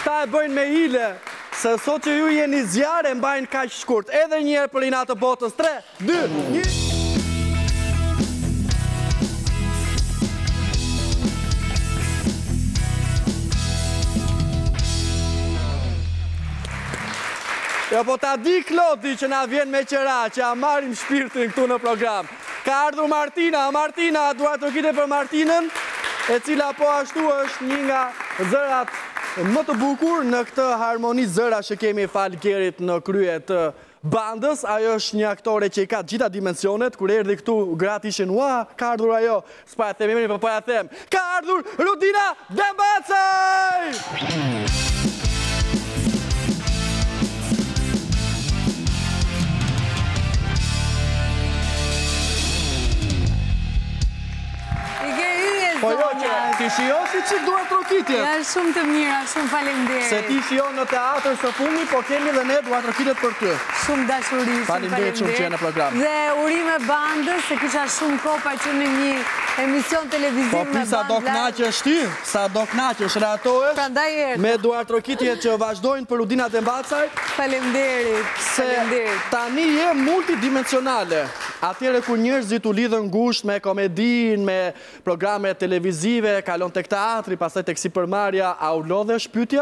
Këta e bëjnë me hile, se sot që ju jeni zjarë e mbajnë kaq shkurt. Edhe njerë për inatë botës. 3, 2, 1... Jo, po ta di Klodi që na vjen me qëra, që a marim shpirtin këtu në program. Ka ardhur Martina, duhet të kite për Martinën, e cila po ashtu është një nga zërat më të bukur në këtë harmoni zëra që kemi falkerit në krye të bandës. Ajo është një aktore që i ka gjitha dimensionet, kur erdhi këtu gratë ishin, ka ardhur ajo, s'pa e them emrin, po ja them, ka ardhur Rudina Dembacaj! Po jo që ti shio si që duhet trokitjet. Ja, shumë të mira, shumë faleminderit. Se ti shio në teatr së fundi, po kemi dhe ne duhet trokitjet për ty. Shumë dashuri, shumë faleminderit shumë që je në program. Dhe urime bandës, se kisha shumë kopa që në një emision televiziv me bandë. Po sa do knaqesh ti, sa do knaqesh, reatohesh me duhet trokitjet që vazhdojnë për Rudina Dembacaj. Faleminderit. Se tani je multidimensionale. Atyre ku njerëzit u lidhën ngusht me komedin, me programe televizive, kalon tek teatri, pastaj tek sipërmarrja, a u lodhesh pyetja?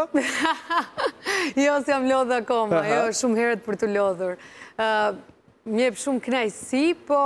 Jo, s'jam lodhur akoma, jo, shumë herët për të lodhur. Më jep shumë kënaqësi, po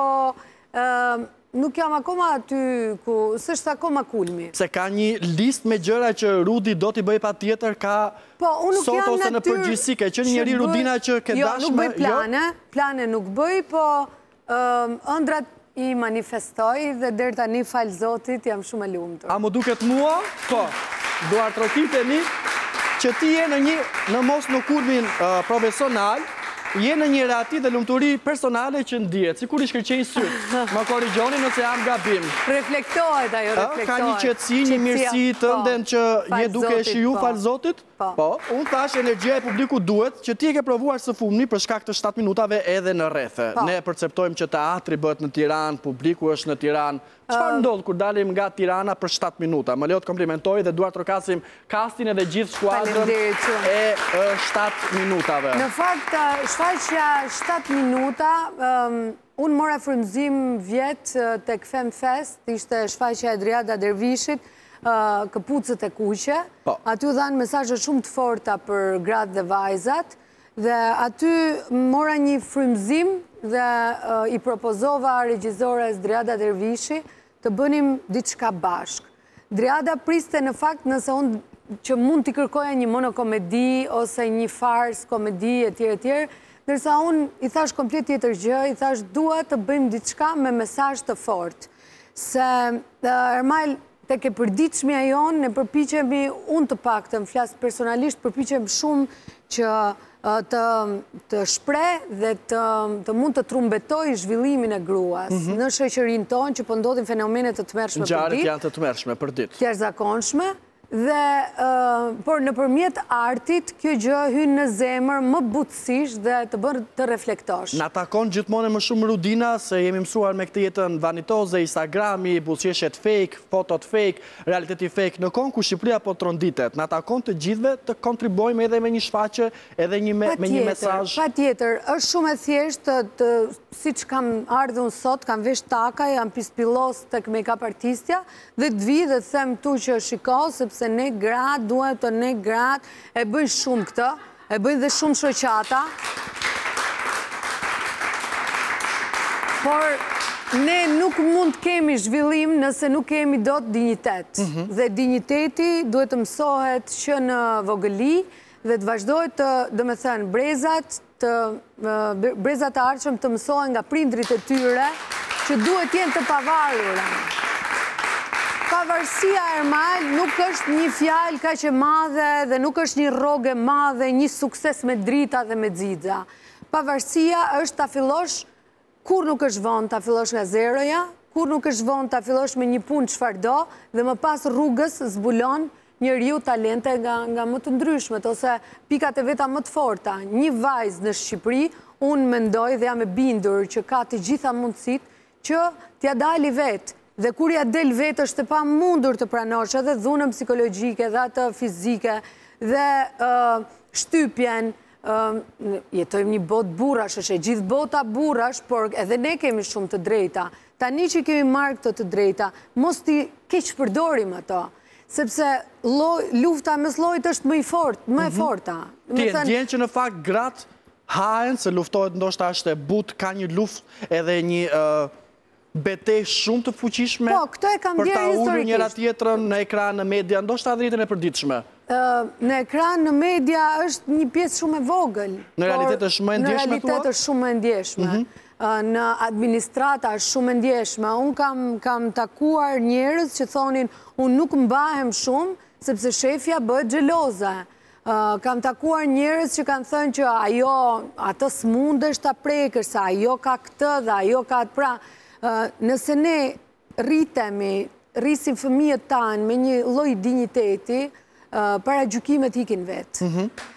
nuk jam akoma aty ku s'është akoma kulmi. Se ka një listë me gjëra që Rudi do t'i bëj patjetër, ka sot ose në përgjithësi, ke qenë njëri Rudina që ke dashme. Jo, nuk bëj plane nuk bëj, po ëndrat i manifestoj dhe deri tani fal Zotit jam shumë e lumtur. A më duket mua? Po. Duar trokitemi që ti je në mos në kulmin profesional, je në një reati dhe lumturi personale që ndihet, sikur i shkëlqej syt. Më korrigjoni nëse jam gabim. Reflektohet ajo, reflektohet. Ka një qetësi, një mirësi të nden që je duke e shiju fal Zotit? Po. Unë thash energjia e publikut duhet që ti e ke provuar së fundmi për shkak të 7 minutave edhe në rrethe. Ne perceptojmë që teatri bëhet në Tiranë, publiku është në Tiranë. Çfarë ndodh kur dalim nga Tirana për 7 minuta? Më lejo të komplimentoj dhe duar trokasim castin edhe gjithë skuadrën e 7 minutave. Në fakt, shfaqja 7 minuta, unë mora frymëzim vjet tek Fem Fest, ishte shfaqja e Driada Dervishit, Këpucët e kuqe. Aty u dhanë mesazhe shumë të forta për gratë dhe vajzat, dhe aty mora një frymëzim dhe i propozova regjizores Driada Dervishi të bënim diçka bashk. Driada priste në fakt nëse unë që mund t'i kërkoja një monokomedi ose një fars, komedi e tjerë, ndërsa unë i thash komplet tjetër gjë, i thash dua të bëjmë diçka me mesazh të fortë. Se Ermal tek e përditshmja jonë, ne përpiqemi, unë të paktën, flas personalisht, përpiqem shumë që të shpreh dhe të mund të trumbetoj zhvillimin e gruas në shoqërinë tonë, që po ndodhin fenomene të tmerrshme për ditë. Ngjarjet janë të tmerrshme për ditë. Të jashtëzakonshme. Dhe, por nëpërmjet artit, kjo gjë hyn në zemër më butësisht dhe të bën të reflektosh. Na takon gjithmonë më shumë Rudina, se jemi mësuar me këtë jetën vanitoze, Instagrami, buzëqeshjet fake, fotot fake, realiteti fake, në kohën ku Shqipëria po tronditet. Na takon të gjithëve të kontribuojmë edhe me një shfaqje, edhe me një mesazh. Patjetër, është shumë e thjeshtë, siç kam ardhur sot, kam vesh taka, jam pispillos tek make-up artistja, dhe të vi dhe të them tu që shiko, se ne gratë, duhet të ne gratë, e bëjnë shumë këtë, e bëjnë dhe shumë shoqata. Por ne nuk mund të kemi zhvillim nëse nuk kemi dot dinjitet. Dhe dinjiteti duhet të mësohet që në vogëli dhe të vazhdojë të, domethënë, brezat e ardhshëm të mësohen nga prindrit e tyre që duhet jenë të pavarura. Pavarësia, Ermal, nuk është një fjalë kaq e madhe dhe nuk është një rrogë e madhe, një sukses me drita dhe me xixa. Pavarësia është ta fillosh kur nuk është vonë ta fillosh nga zeroja, kur nuk është vonë ta fillosh me një punë çfarëdo dhe më pas rrugës zbulon njeriu talente nga më të ndryshmet ose pikat e veta më të forta. Një vajzë në Shqipëri, unë mendoj dhe jam e bindur që ka të gjitha mundësitë që t'ja dali vetë Dhe kur ja del vetë është e pa mundur të pranosh edhe dhunën psikologjike dhe atë fizike dhe shtypjen, jetojmë një botë burrash, është e gjithë bota burrash, por edhe ne kemi shumë të drejta. Tani që kemi marrë këto të drejta, mos t'i keq përdorim ato, sepse lufta mes llojit është më e forta. Ti e ndjen që në fakt gratë hahen se luftohet ndoshta është e butë, ka një luftë edhe një betejë shumë të fuqishme për ta ulur njëra tjetrën në ekran, në media, ndoshta dritën e përditshme. Në ekran, në media është një pjesë shumë e vogël. Në realitet është më e ndjeshme, Në realitet është shumë e ndjeshme. Në administrata është shumë e ndjeshme. Unë kam takuar njerëz që thonin, unë nuk mbahem shumë, sepse shefja bëhet xheloze. Kam takuar njerëz që kanë thënë që ajo, atë s'mundesh ta prekësh, se ajo ka këtë dhe ajo ka atë pra. Nëse ne rrisim fëmijët tanë me një lloj dinjiteti, para gjykimet ikin vetë.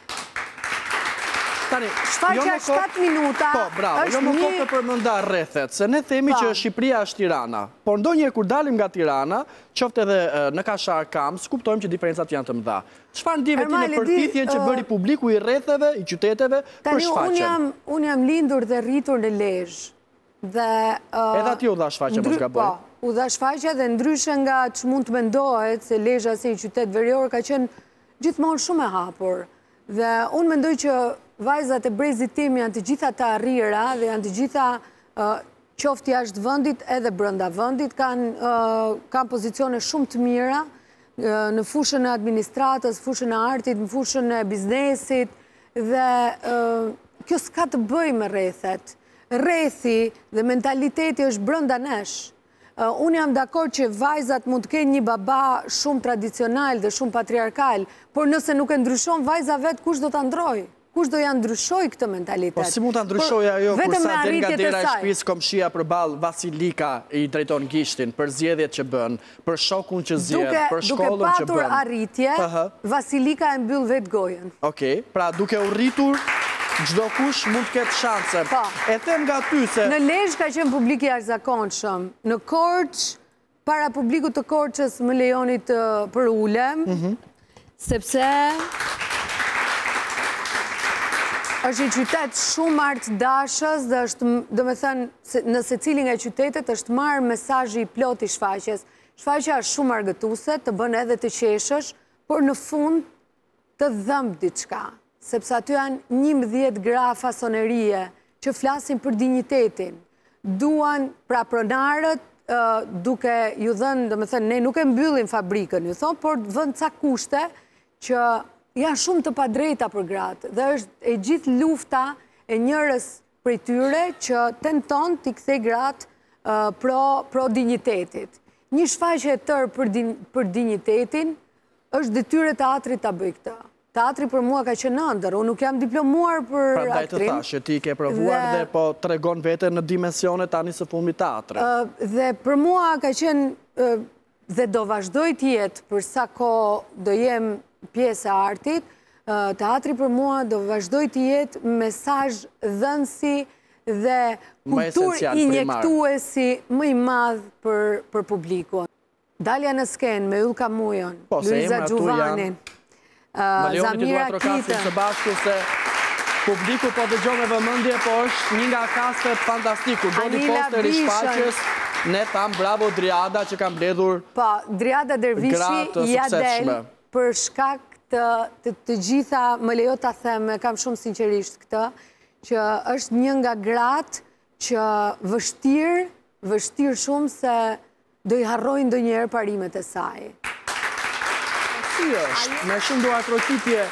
Shfaqja 7 minuta Po, bravo, jo më kohë të përmenda rrethet, se ne themi që Shqipëria është Tirana, por ndonjëherë kur dalim nga Tirana, qoftë edhe në Kashar Kams, kuptojmë që diferencat janë të mëdha. Çfarë ndjeve ti në përfitjen që bëri publiku i rretheve, i qyteteve për shfaqjen? Unë jam lindur dhe rritur në Lezhë. Edhe aty u dha shfaqja, mos gaboj. Po, u dha shfaqja dhe ndryshe nga që mund të mendohet se Lezhë si një qytet verior ka qenë gjithmonë shumë e hapur. Dhe unë mendoj që vajzat e brezit tim janë të gjitha të arrira dhe janë të gjitha qoftë jashtë vendit edhe brenda vendit, kanë pozicione shumë të mira në fushën e administratës, fushën e artit, në fushën e biznesit dhe kjo s'ka të bëjë me rrethet. Rrethi dhe mentaliteti është brenda nesh. Unë jam dakord që vajzat mund të kenë një baba shumë tradicional dhe shumë patriarkal, por nëse nuk e ndryshon vajza vetë, kush do ta ndrojë? Kush do ja ndryshoj këtë mentalitet? Po si mund ta ndryshoj ajo kur sa del nga dera e shtëpisë komshia përballë Vasilika i drejton gishtin për zgjedhjet që bën, për shokun që zgjedh, për shkollën që bën. Duke patur arritje, Vasilika e mbyll vetë gojën. Okej, pra duke u rritur çdo kush mund të ketë shanse. E them nga ty se në Lezhë ka qenë publik i jashtëzakonshëm. Në Korçë, para publikut të Korçës më lejoni të përulem, sepse është një qytet shumë artdashës dhe është, domethënë, në secilin nga qytetet është marrë mesazhi i plot i shfaqjes. Shfaqja është shumë argëtuese, të bën edhe të qeshësh, por në fund të dhëmb diçka. Sepse aty janë 11 gra fasonerie që flasin për dinjitetin. Duan pra pronarët duke ju dhënë, domethënë, ne nuk e mbyllim fabrikën, ju thonë, por vënë ca kushte që janë shumë të padrejta për gratë. Dhe është e gjithë lufta e njërës prej tyre që tenton t'i kthej gratë pro dinjitetit. Një shfaqje e tërë për dinjitetin është detyre teatrit ta bëj këtë. Teatri për mua ka qenë ëndër, unë nuk jam diplomuar për aktrim. Prandaj të thashë, ti ke provuar dhe po tregon vete në dimensione tani së fundit teatrit. Dhe për mua ka qenë dhe do vazhdoj të jetë për sa kohë do jem pjesë e artit, teatri për mua do vazhdoj të jetë mesazh dhënësi dhe kulturë injektuesi më i madh për publikun. Dalja në skenë me Yllka Mujon, Luiza Gjuvanin, Zamira Kitën. Së bashku se publiku po dëgjon me vëmendje, po është një nga kastet fantastiku. Doni poster i shfaqjes, ne tham bravo Driada që ka mbledhur Driada Dervishi ja del për shkak të gjitha, më lejo ta them, kam shumë sinqerisht këtë, që është një nga gratë që vështirë shumë se do i harrojnë ndonjëherë parimet e saj. Si është, me shumë duar trokitje,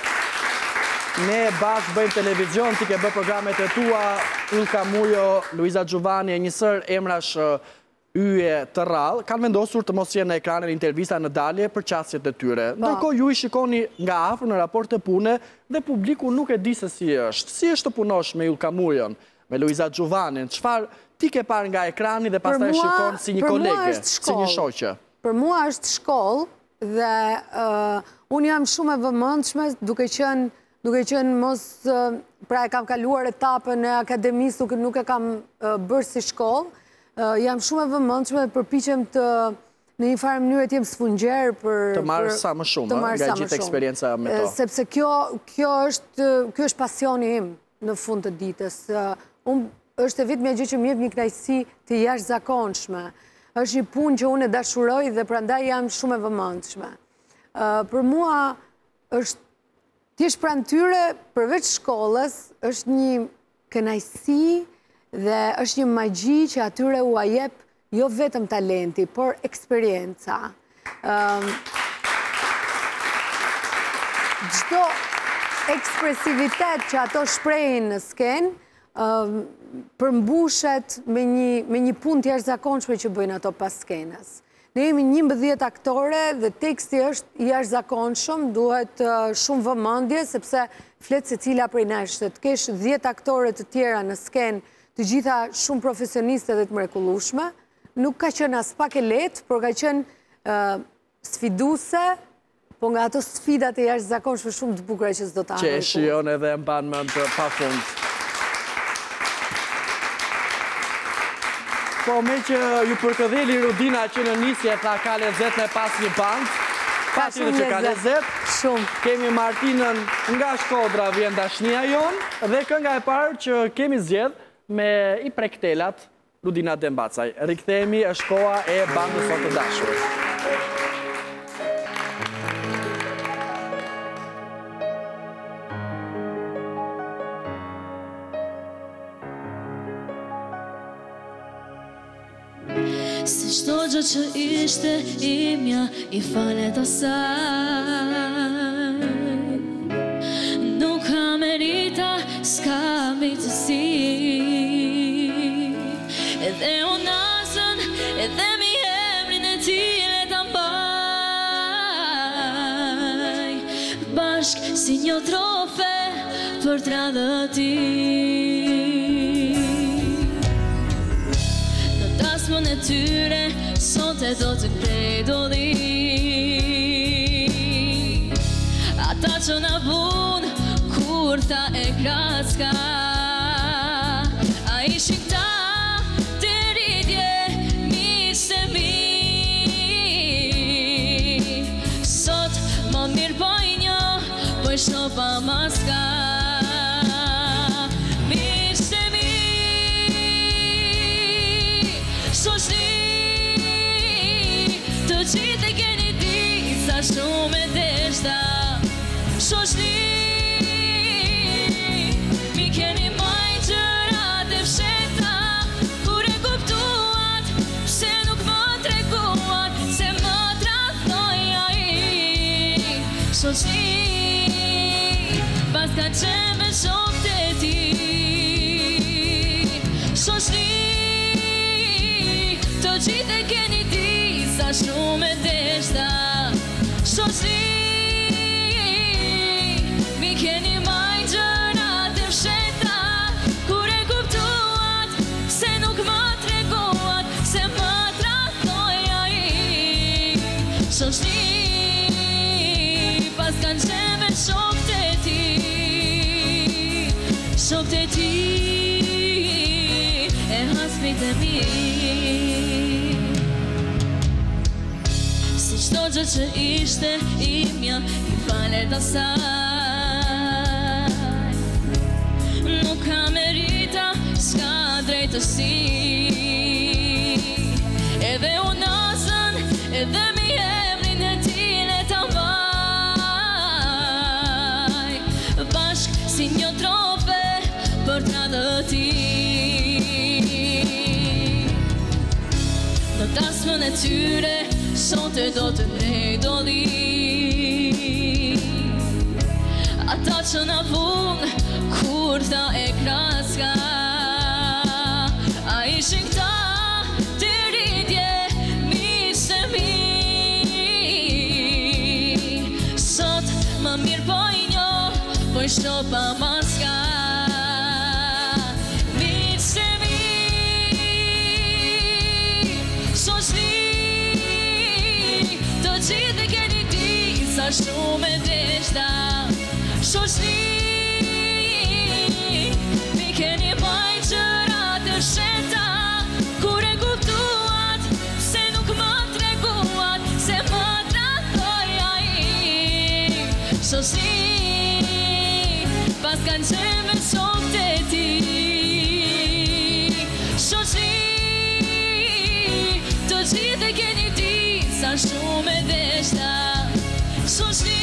ne bashkë bëjmë televizion, ti ke bë programet e tua, Yllka Mujo, Luiza Gjuvani, e njësër emrash yje të rrallë, kanë vendosur të mos jenë në ekranin intervista në dalje për qasjet e tyre. Ndërkohë ju i shikoni nga afër në raport të pune dhe publiku nuk e di se si është. Si është të punosh me Yllka Mujon, me Luiza Gjuvanin, çfarë ti ke parë nga ekrani dhe pastaj shikon si një kolege, si një shoqe? Për mua është shkollë dhe unë jam shumë e vëmendshme duke qenë mos, pra e kam kaluar etapën e akademisë, nuk e kam bërë si shkollë, jam shumë e vëmendshme dhe përpiqem të në një farë mënyrë të jem sfungjer për të marrë sa më shumë nga gjithë eksperjenca me to. Sepse kjo është pasioni im në fund të ditës. Është e vetmja gjë që më jep një kënaqësi të jashtëzakonshme. Është një punë që unë e dashuroj dhe prandaj jam shumë e vëmendshme. Për mua është thjesht pranë tyre, përveç shkollës, është një kënaqësi dhe është një magji që atyre u jep jo vetëm talenti, por eksperienca. Çdo ekspresivitet që ato shprehin në skenë përmbushet me një punë të jashtëzakonshme që bëjnë ato pas skenës. Ne jemi 11 aktore dhe teksti është i jashtëzakonshëm, duhet shumë vëmendje sepse flet secila prej nesh, të kesh 10 aktore të tjera në skenë, të gjitha shumë profesioniste dhe të mrekullueshme. Nuk ka qenë as pak e lehtë, por ka qenë sfiduese, po nga ato sfidat e jashtëzakonshme shumë të bukura që s'do ta harroj. Që e shijon edhe e mban mend pafund. Po me që ju përkëdheli Rudina që në nisje tha ka lezet me pas një band, patjetër që ka lezet. Shumë. Kemi Martinën nga Shkodra vjen dashnia jonë dhe kënga e parë që kemi zgjedh me i prektelat Rudina Dembacaj. Rikthehemi, është koha e bandës së të dashur. Se çdo gjë që ishte imja i falet asaj. Nuk ka merita, s'ka mitësi. Edhe unazën, edhe mi emrin e tile ta mbaj. Bashk si një trofe për tradhëti. Në tasmën e tyre, sot e do të krej doli. Ata që na vun, kur tha e kraska. A ishin ta shno pa maska. Mirë mi shoqni, të gjithë e keni di sa shumë e deshta. Shoqni, mi keni maj gjërat e fsheta. Kur e kuptuat, pse nuk më treguat, se më tradhnoi ai. Shoqni, pas ka qenë me shokët e ti. Shoqni, të gjithë e keni di sa shumë e deshta. Shoqni, mi keni maj gjërat e fsheta. Kur e kuptuat, se nuk më treguat, se më tradhnoi ai. Shoqni, pas ka qenë me shokët e ti. Shokët e ti e hasmit e mi. Si çdo gjë që ishte imja i falet asaj. Nuk ka merita, s'ka drejtësi. Edhe unazën, edhe mi emrin e tile ta mbaj. Bashk si një trofe për tradhëti. Në tasmën e tyre, sot e do të krej doli. Ata që na vun, kur tha e kraska. A ishin këta të ridje, mirë se mi. Sot më mirë po i njoh, po i shno pa maska. Shumë e deshta. Shoqni, mi keni maj gjërat e fsheta. Kur e pas kanë qenë me shokët e ti. Shoqni, të gjithë e keni ditë sa shumë e deshta. Shoqni,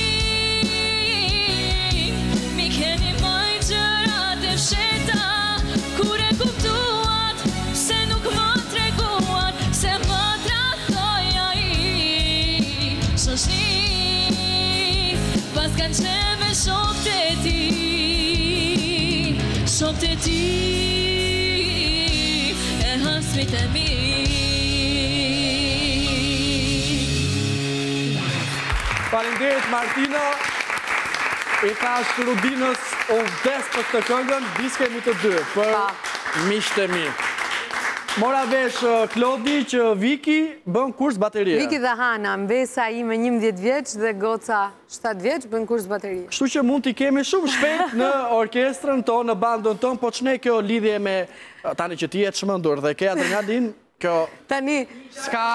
mi keni majtë gjërat e fsheta, kur e kuptuat se nuk më treguat, se më tradhoj ai. Shoqni, pas kanë qenë me shokët e ti, shokët e ti, e hasmit e mi. Faleminderit Martina, i thash Rudinës o vdes për këtë këngën, biskemi të dy, për miqtë e mi. Mora vesh Klodi që Viki bën kurs baterie. Viki dhe Hana, mbesa ime 11 vjeç dhe goca 7 vjeç bën kurs baterie. Kështu që mund t'i kemi shumë shpejt në orkestrën tonë, në bandën tonë, po ç'ne kjo lidhje me tani që ti je çmendur dhe ke adrenalin, kjo Tani, s'ka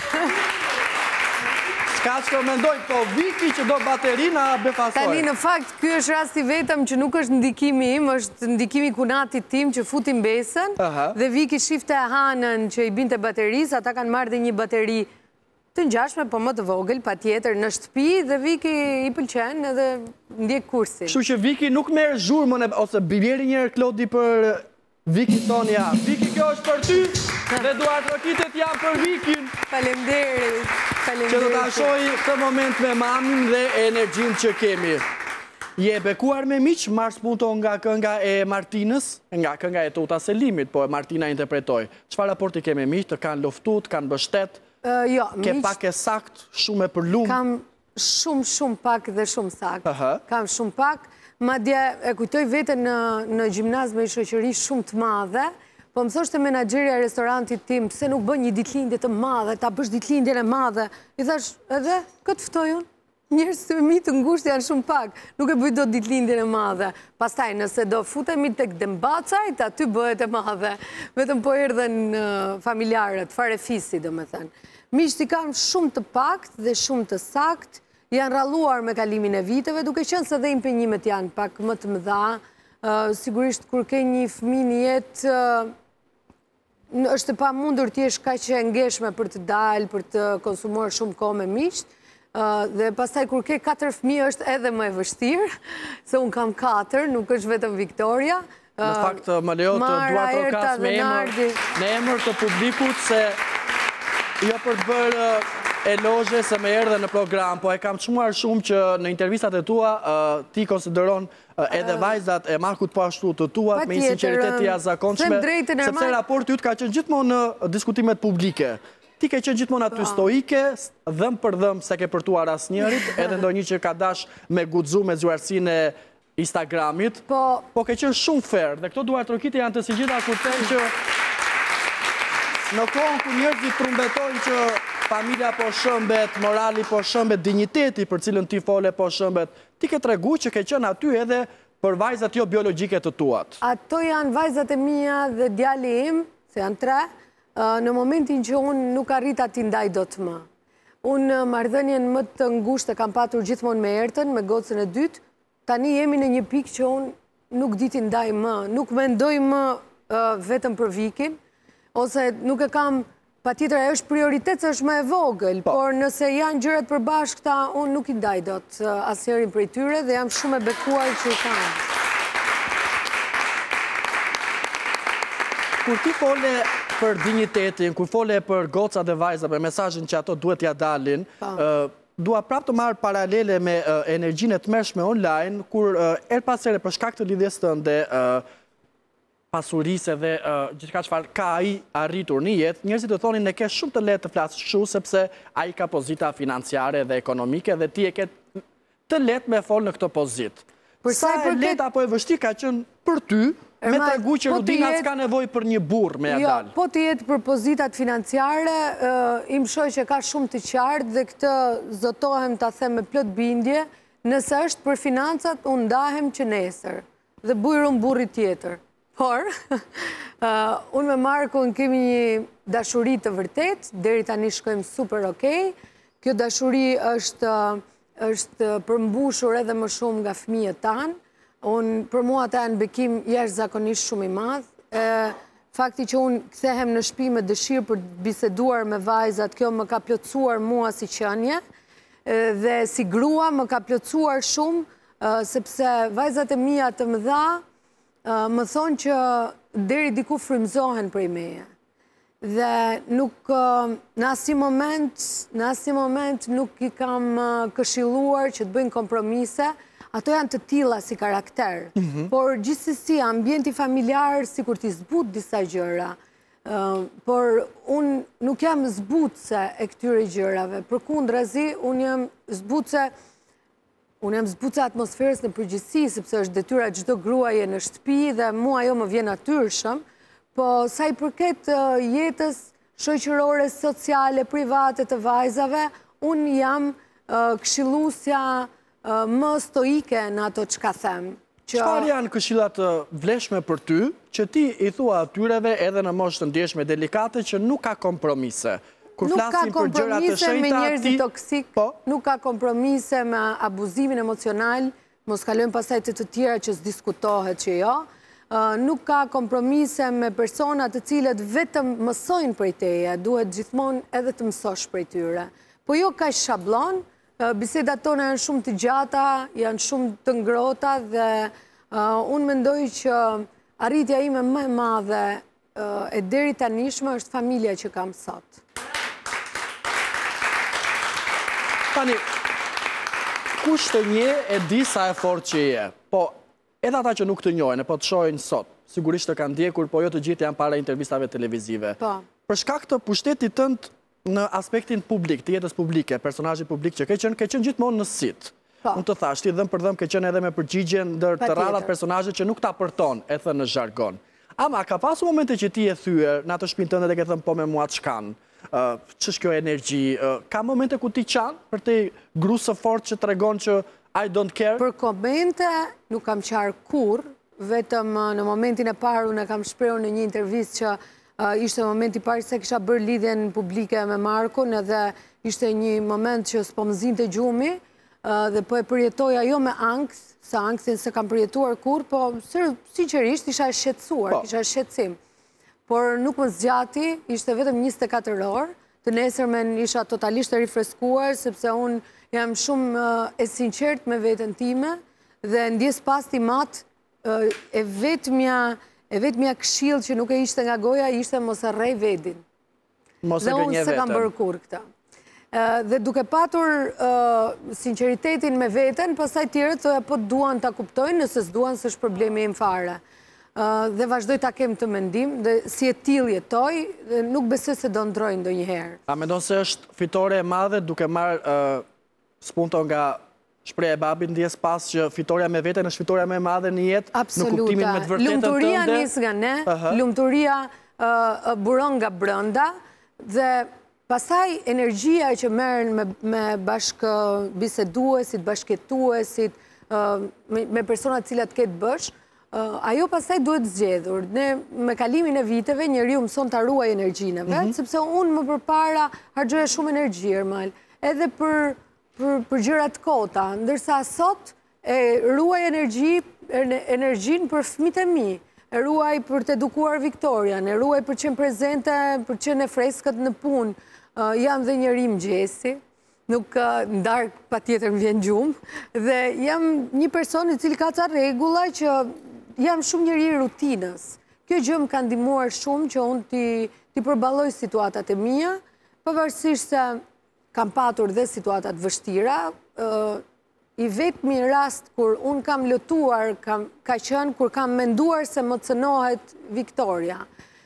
që mendoj, po Viki që do baterina befasoj. Tani në fakt, ky është rasti vetëm që nuk është ndikimi im, është ndikimi kunatit tim që futim besën, dhe Viki shifte Hanën që i binte bateris, ata kanë marrë dhe një bateri të ngjashme, po më të vogël, patjetër në shtëpi, dhe Viki i pëlqen edhe ndjek kursin. Kështu që Viki nuk merr zhurmën ose biljeri një herë Klodi për Viki Tonia. Viki, kjo është për ty dhe duart rokitet janë për Vikin. Faleminderit. Që do ta shohë këtë moment me mamin dhe energjinë që kemi. Je bekuar me miq, Mars Punto nga kënga e Martinës, nga kënga e Tuta Selimit, po Martina interpretoi. Çfarë raporti ke me miq? Të kanë luftuar, kanë mbështet? Jo, ke pak e sakt, shumë e përlum? Kam shumë pak dhe shumë sakt. Kam shumë pak. Madje e kujtoj veten në gjimnaz me shoqëri shumë të madhe, po më thoshte menaxherja e restorantit tim, pse nuk bën një ditëlindje të madhe, ta bësh ditëlindjen e madhe. I thash, edhe këtë ftoj unë. Njerëz të mi të ngushtë janë shumë pak, nuk e bëj dot ditëlindjen e madhe. Pastaj nëse do futemi tek dembacajt, aty bëhet e madhe. Vetëm po erdhen familjarët, fare fisi domethënë. Miqt i kam shumë të pakt dhe shumë të sakt, janë ralluar me kalimin e viteve, duke qenë se dhe impenjimet janë pak më të mëdha. Sigurisht, kur ke një fëmijë në jetë, është e pamundur të jesh kaq e ngeshme për të dalë, për të konsumuar shumë kohë me miqt, dhe pastaj kur ke 4 fëmijë është edhe më e vështirë, se unë kam 4, nuk është vetëm Viktoria. Në fakt, më lejo të dua të kas me emër të publikut, se jo për të bërë elogje se me erdhe në program, po e kam çmuar shumë që në intervistat e tua ti konsideron edhe vajzat e Markut po ashtu të tuat me një sinqeritet të jashtëzakonshme, sepse raporti yt ka qenë gjithmonë në diskutimet publike. Ti ke qenë gjithmonë aty stoike, dhëm për dhëm se ke përtuar asnjërit, edhe ndonjë që ka dash me guxu me zgjuarsinë e Instagramit, po ke qenë shumë fair, dhe këto duart rokite janë të sinqerta kur thënë që në kohën kur njerëzit trumbetojnë që familja po shëmbet, morali po shëmbet, dinjiteti për cilën ti fole po shëmbet, ti ke tregu që ke qenë aty edhe për vajzat jo biologjike të tuat. Ato janë vajzat e mia dhe djali im, se janë 3, në momentin që unë nuk arrita t'i ndaj dot më. Unë marrëdhënien më të ngushtë e kam patur gjithmonë me Ertën, me gocën e dytë, tani jemi në një pikë që unë nuk di t'i ndaj më, nuk mendoj më vetëm për Vikin, ose nuk e kam. Patjetër ajo është prioritet se është më e vogël, por nëse janë gjërat përbashkëta, unë nuk i ndaj dot asnjërin prej tyre dhe jam shumë e bekuar që i kam. Kur ti fole për dinjitetin, kur fole për gocat dhe vajzat, për mesazhin që ato duhet ja dalin, dua prapë të marr paralele me energjinë e tmerrshme online, kur her pas here për shkak të lidhjes tënde pasurisë dhe gjithçka çfarë ka ai arritur në jetë, njerëzit do thonin ne ke shumë të lehtë të flasësh kështu sepse ai ka pozita financiare dhe ekonomike dhe ti e ke të lehtë me fol në këtë pozitë. Sa e lehtë apo e vështirë ka qenë për ty me tregu që Rudina s'ka nevojë për një burr me ja dalë? Po të jetë për pozitat financiare, im shoh që ka shumë të qartë dhe këtë zotohem ta them me plot bindje, nëse është për financat, unë ndahem që nesër dhe bujrum burri tjetër. Por, unë me Markun kemi një dashuri të vërtet, deri tani shkojmë super okej. Kjo dashuri është përmbushur edhe më shumë nga fëmijët tanë. Për mua ata janë bekim jashtëzakonisht shumë i madh. Fakti që unë kthehem në shtëpi me dëshirë për biseduar me vajzat, kjo më ka plotësuar mua si qenie, dhe si grua më ka plotësuar shumë, sepse vajzat e mia të mëdha më thonë që deri diku frymëzohen prej meje. Dhe nuk, në asnjë moment nuk i kam këshilluar që të bëjnë kompromise. Ato janë të tilla si karakter, por gjithsesi ambienti familjar sikur t'i zbut disa gjëra. Por unë nuk jam zbutse e këtyre gjërave. Përkundrazi, unë jam zbutse atmosferës në përgjithësi, sepse është detyra çdo gruaje në shtëpi dhe mua ajo më vjen natyrshëm, po sa i përket jetës shoqërore, sociale, private të vajzave, unë jam këshilluesja më stoike në ato që ka them. Çfarë janë këshillat të vlefshme për ty, që ti i thua atyreve edhe në moshë të ndjeshme delikate që nuk ka kompromise? Nuk ka kompromise me njerëzit toksik, nuk ka kompromise me abuzimin emocional, mos kalojmë pastaj të tjera që s'diskutohet që jo, nuk ka kompromise me persona të cilët vetëm mësojnë prej teje, duhet gjithmonë edhe të mësosh prej tyre. Po jo ka shablon. Bisedat tona janë shumë të gjata, janë shumë të ngrota dhe unë mendoj që arritja ime më e madhe e deri tanishme është familja që kam sot. Tani, kush të nje e di sa e fort që je, po edhe ata që nuk të njojnë, po të shohin sot, sigurisht të kanë ndjekur, po jo të gjithë janë para intervistave televizive. Për shkak të pushtetit tënd në aspektin publik, të jetës publike, personazhi publik që ke qenë gjithmonë në sit. Unë të thash, ti dhëm për dhëm ke qenë edhe me përgjigjen ndër të radhat personazhe që nuk ta përton, e thënë në zhargon. Ama ka pasur momente që ti e thyer në atë shtëpinë tënde dhe ke thënë po me mua ç'kan, ç'është kjo energji, ka momente ku ti qan për te gru së fort që tregon që I don't care? Për komente nuk kam qarë kurrë, vetëm në momentin e parë unë kam shprehur në një intervistë që ishte momenti parë se kisha bërë lidhjen publike me Markun edhe ishte një moment që s'po më zinte gjumi dhe po e përjetoja jo me ankth, sa anktin se kam përjetuar kur, po sinqerisht isha e shqetësuar, kisha shqetësim. Por nuk më zgjati, ishte vetëm 24 orë, të nesërmen isha totalisht e rifreskuar, sepse unë jam shumë e sinqert me veten time dhe ndjes pas timat e vetmja këshill që nuk e ishte nga goja, ishte mos e rrej vedin. Mos e gënje vetën. Dhe unë se kam bërë kur këta. Dhe duke patur sinceritetin me veten, pastaj tjerët po duan ta kuptojnë, nëse s'duan s'është problemi im fare. Dhe vazhdoj ta kem të mendim, dhe si e tillë jetoj, nuk besoj se do ndroj ndonjëherë. A mendon se është fitore e madhe duke marrë spunto nga shpreha e babit, ndjes pas që fitoria me veten është fitoria më e madhe në jetë, në kuptimin me të vërtetën tënde? Lumturia nis nga ne, lumturia buron nga brenda, dhe pastaj energjia që merren me bashkëbiseduesit, bashkëjetuesit, me persona të cilat ke të bësh, ajo pastaj duhet zgjedhur. Ne me kalimin e viteve njeriu mëson ta ruaj energjinë e vet, sepse unë më përpara harxhoja shumë energji Ermal, edhe për gjërat kota, ndërsa sot e ruaj energjinë për fëmijët e mi, e ruaj për të edukuar Viktorian, e ruaj për qenë prezente, për qenë e freskët në punë. Jam dhe njëri mëngjesi, nuk ndark patjetër më vjen gjumë, dhe jam një person i cili ka ca rregulla që jam shumë njëri i rutinës. Kjo gjë më ka ndihmuar shumë që unë ti përballoj situatat e mia, pavarësisht se kam patur dhe situatat vështira, i vetmi rast kur unë kam lutuar, ka qenë kur kam menduar se më cënohet Viktoria.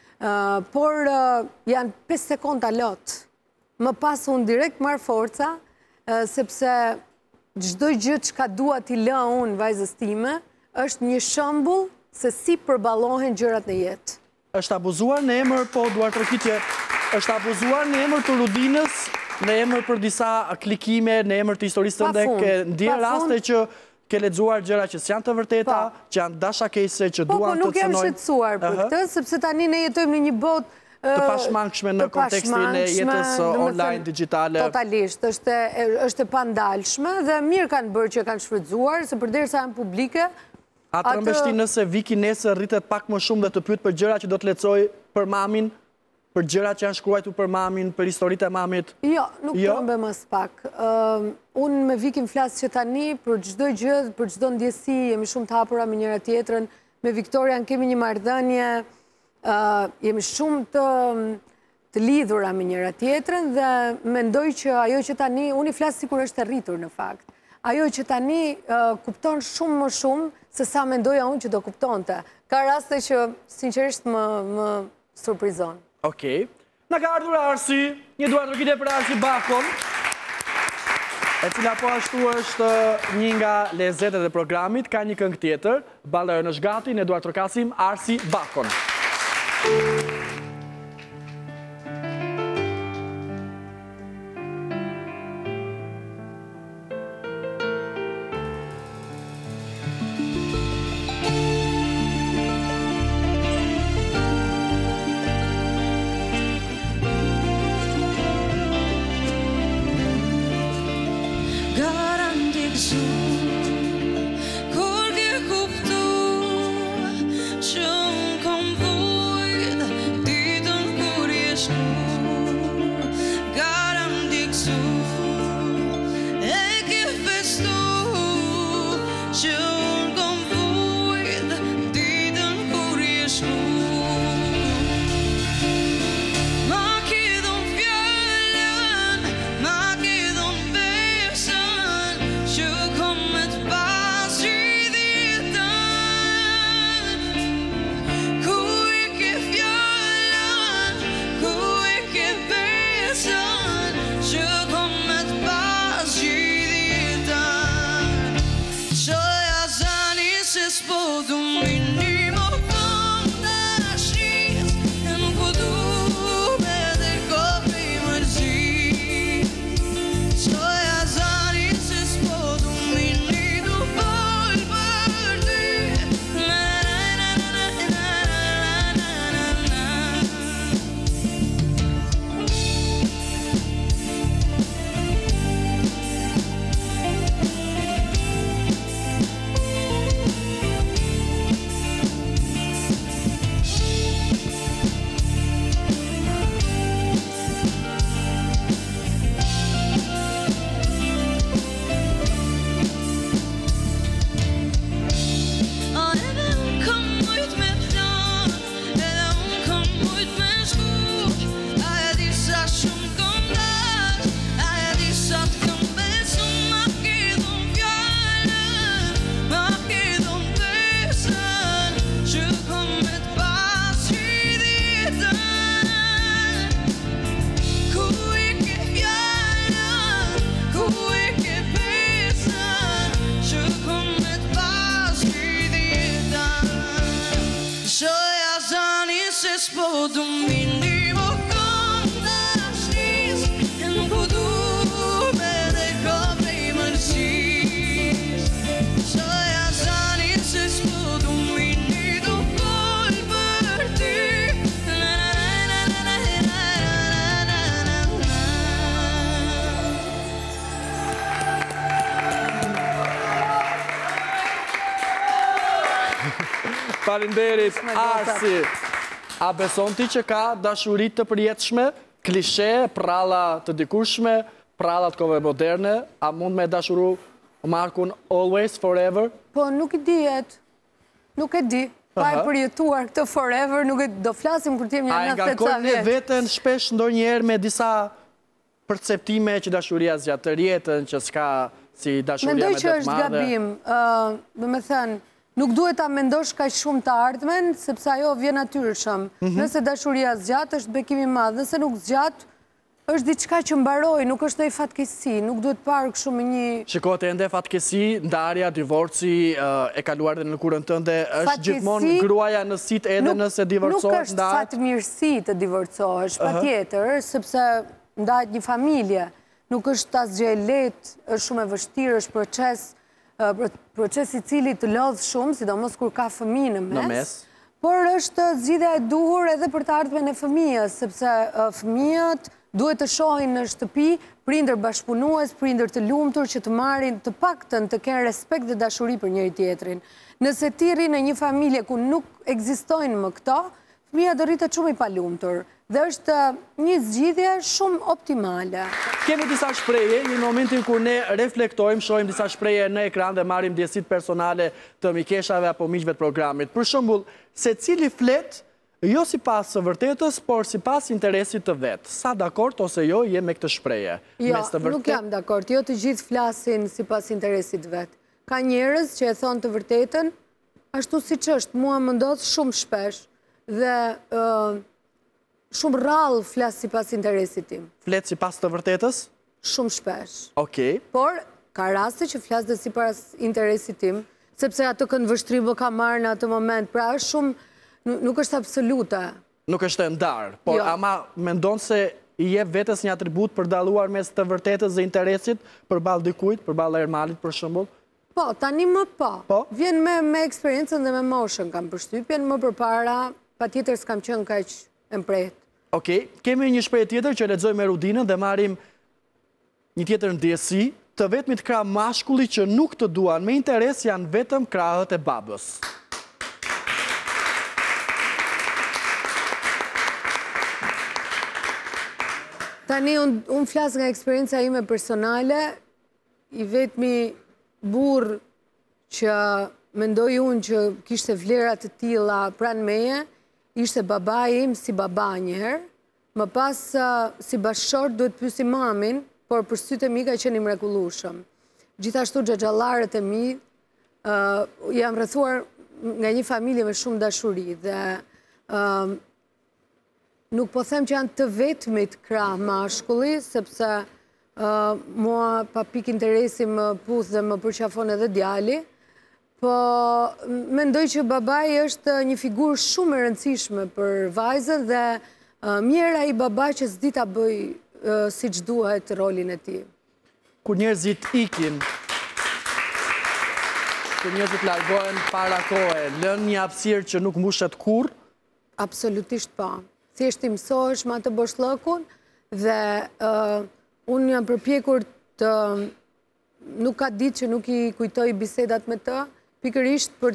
Por janë 5 sekonda lot. Më pas unë direkt marr forca, sepse çdo gjë që ka dua t'i lë unë vajzës time, është një shembull se si përballohen gjërat në jetë. Është abuzuar në emër, po duar tërkitje, është abuzuar në emër të Rudinës, në emër për disa klikime, në emër të historisë tënde, ke ndjer raste që ke lexuar gjëra që s'janë të vërteta, që janë dashakese, që duan të cënojnë. Po, nuk jam shqetësuar për këtë, sepse tani ne jetojmë në një botë të pashmangshme në kontekstin e jetës online, digitale. Totalisht, është e pandalshme dhe mirë kanë bërë që kanë shfrytzuar, se përderisa janë publike, A të rëmbeshti nëse Viki nesër rritet pak më shumë dhe të pyet për gjëra që do të lexoj për mamin, për gjëra që janë shkruajtur për mamin, për historitë e mamit? Jo, nuk të rëmbem as pak. Unë me Vikin flas që tani për çdo gjë, për çdo ndjesi, jemi shumë të hapura me njëra tjetrën. Me Viktorian kemi një marrëdhënie, jemi shumë të lidhura me njëra tjetrën dhe mendoj që ajo që tani, unë i flas sikur është e rritur në fakt. Ajo që tani kupton shumë më shumë se sa mendoja unë që do kuptonte. Ka raste që sinqerisht më surprizon. Okej. Në ka ardhur Arsi, një duartërkitje për Arsi Bakon, e cila po ashtu është një nga lezetet e programit, ka një këngë tjetër, Ballojën është gati, ne duartërkasim Arsi Bakon. Falenderit, Arsi. A beson ti që ka dashurit të përjetshme, klishe, pralla të dikushme, pralla të kohëve moderne? A mund me dashuru Markun always, forever? Po, nuk i dihet. Nuk e di. Pa e përjetuar këtë forever, nuk e do flasim kur t'jem një 90 ca vjetë. A e ngarkojnë ne veten shpesh ndonjëherë me disa perceptime që dashuria zgjatë të rjetën, që s'ka si dashuria me të madhe? Mendoj që është gabim. Do me thënë, nuk duhet ta mendosh kaq shumë të ardhmen, sepse ajo vjen natyrshëm. Nëse dashuria zgjat, është bekim i madh. Nëse nuk zgjat, është diçka që mbaroi, nuk është ndonjë fatkeqësi, nuk duhet parë kështu me një... Shikohet ende fatkeqësi, ndarja, divorci, e kaluar dhe në lëkurën tënde, është gjithmonë gruaja në sit edhe nëse divorcohet, ndahet? Nuk është fatmirësi të divorcohesh, patjetër, sepse ndahet një familje. Nuk është asgjë e lehtë, është shumë e vështirë, është proces i cili të lodh shumë, sidomos kur ka fëmijë në mes, por është zgjidhja e duhur edhe për të ardhmen e fëmijës, sepse fëmijët duhet të shohin në shtëpi prindër bashkëpunues, prindër të lumtur që të marrin të paktën të kenë respekt dhe dashuri për njëri tjetrin. Nëse ti rri në një familje ku nuk ekzistojnë më këto, fëmia do rritet shumë i palumtur. Dhe është një zgjidhje shumë optimale. Kemi disa shpreje, në momentin kur ne reflektojmë, shohim disa shpreje në ekran dhe marrim ndjesit personale të mikeshave apo miqve të programit. Për shembull, secili flet jo sipas së vërtetës, por sipas interesit të vet. Sa dakord ose jo je me këtë shprehje? Jo, nuk jam dakord. Jo të gjithë flasin sipas interesit të vet. Ka njerëz që e thonë të vërtetën, ashtu siç është, mua më ndodh shumë shpesh dhe shumë rrallë flas sipas interesit tim. Flet sipas të vërtetës? Shumë shpesh. Okej. Por ka raste që flas dhe sipas interesit tim, sepse ato këndvështrim më ka marrë në atë moment. Pra është shumë, nuk është absolute. Nuk është e ndarë, por ama mendon se i jep vetes një atribut për dalluar mes të vërtetës dhe interesit përballë dikujt, përballë Ermalit për shembull? Po, tani më po. Vjen me eksperiencën dhe me moshën kam përshtypjen, më përpara patjetër s'kam qenë kaq mpret. Okej, kemi një shprehje tjetër që lexojmë me Rudinën dhe marrim një tjetër ndjesi, të vetmit krah mashkulli që nuk të duan me interes janë vetëm krahët e babës. Tani, unë flas nga eksperienca ime personale, i vetmi burr që mendoj unë që kishte vlera të tilla pranë meje, ishte babai im si baba njëherë, më pas si bashkëshort duhet pyesi mamin, por për sytë e mi ka qenë i mrekullueshëm. Gjithashtu xhaxhallarët e mi jam rrethuar nga një familje me shumë dashuri dhe nuk po them që janë të vetmit krah mashkulli, sepse mua pa pik interesi më puth dhe më përqafon edhe djali, po mendoj që babai është një figurë shumë e rëndësishme për vajzën dhe mjera i baba që s'di ta bëj siç duhet rolin e tij. Kur njerëzit ikin, kur njerëzit largohen para kohe, lën një hapësirë që nuk mbushet kurrë? Absolutisht po. Thjesht i mësohesh me atë boshllëkun dhe unë jam përpjekur të nuk ka ditë që nuk i kujtoj bisedat me të, pikërisht për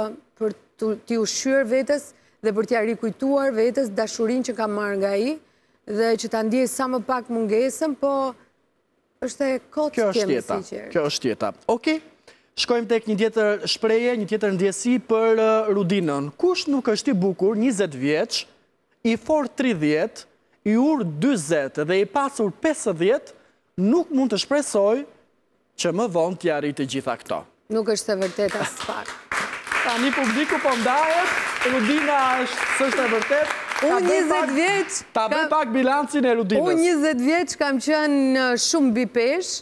t'i ushqyer vetes dhe për t'ia rikujtuar vetes dashurinë që kam marrë nga ai dhe që ta ndjej sa më pak mungesën, po është e kotë kemi sinqert. Kjo është jeta. Okej. Shkojmë tek një tjetër shprehje, një tjetër ndjesi për Rudinën. Kush nuk është i bukur 20 vjeç, i fort 30, i ur 40 dhe i pasur 50, nuk mund të shpresoj që më vonë t'ia arrijë të gjitha këto. Nuk është e vërtetë as pak. Tani publiku po ndahet, Rudina s'është e vërtetë. Unë 20 vjeç... Ta bëj pak bilancin e Rudinës. Unë 20 vjeç kam qenë shumë bipesh,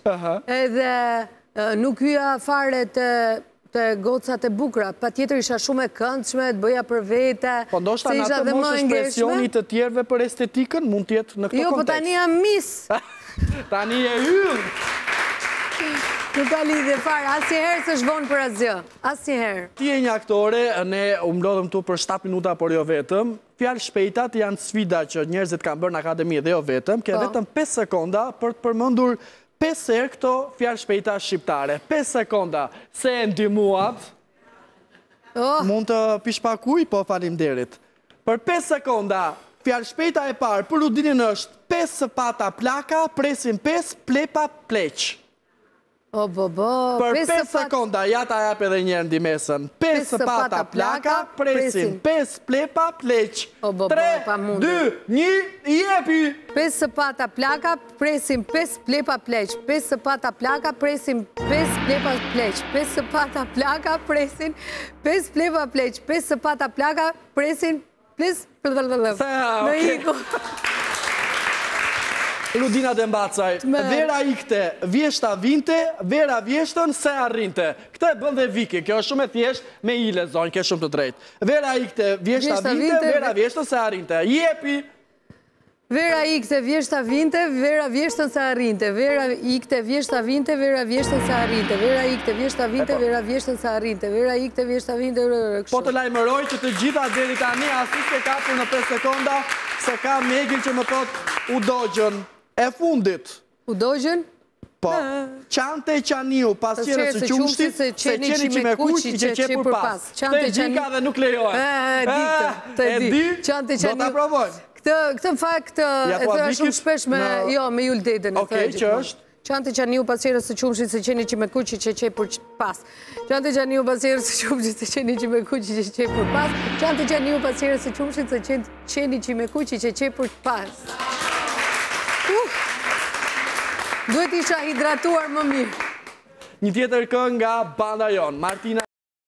edhe nuk hyja fare të gocat e bukura. Patjetër isha shumë e këndshme, të bëja për vete. Po ndoshta në atë moshë ekspresionit të tjerëve për estetikën mund të jetë në këtë kontekst. Jo, po tani jam mis. Tani e hyll. Nuk ka lidhje fare, asnjëherë s'është vonë për asgjë. Asnjëherë. Ti je një aktore, ne u mblodhëm tu për 7 minuta, por jo vetëm. Fjalë shpejtat janë sfida që njerëzit kanë bërë në akademi dhe jo vetëm. Ke vetëm 5 sekonda për të përmendur 5 herë këto fjalë shpejta shqiptare. 5 sekonda. Se e ndihmuat. Mund të pishpakuj, po faleminderit. Për 5 sekonda, fjalë shpejta e parë për Rudinën është 5 sapata plaka, presin 5 plepa pleq. Për 5 sekonda, ja ta jap edhe një herë ndihmesën. 5 sapata plaka, presin 5 plepa pleq. 3, 2, 1, jepi! 5 sapata plaka, presin 5 plepa pleq. 5 sapata plaka, presin 5 plepa pleq. 5 sapata plaka, presin 5 plepa pleq. 5 sapata plaka, presin 5 plepa pleq. Në iku. Rudina Dembacaj, vera ikte, vjeshta vinte, vera vjeshtën, se arrinte. Këtë e bën dhe Viki, kjo është shumë e thjesht, me i lezon, kjo është shumë të drejtë. Vera ikte, vjeshta vinte, vera vjeshtën, se arrinte. Jepi! Vera ikte vjeshta vinte, Vera vjeshtën sa arrinte. Vera ikte vjeshta vinte, Vera vjeshtën sa arrinte. Vera ikte vjeshta vinte, Vera vjeshtën sa arrinte. Vera ikte vjeshta vinte, Po të lajmëroj që të gjitha deri tani asnjë se kapur në 5 sekonda, se ka Megin që më thot u dogjën e fundit. U dogjën? Po, qante qaniu pas qenës së qumshtit, se qeni që me kuq i që qe për pas. Te gjika dhe nuk lejohet. E di, do t'a provojmë. Këtë në fakt e thëra shumë shpesh me Jul Dedën. Okej, që është? Qante qaniu pas qenës së qumshtit, se qeni që me kuq i që qe për pas. Qante qaniu pas qenës së qumshtit, se qeni që me kuq i që qe për pas. Qante qaniu pas qenës së qumshtit, se qeni që me kuq i që qe për pas. Duhet isha hidratuar më mirë. Një tjetër këngë nga banda jon, Martina.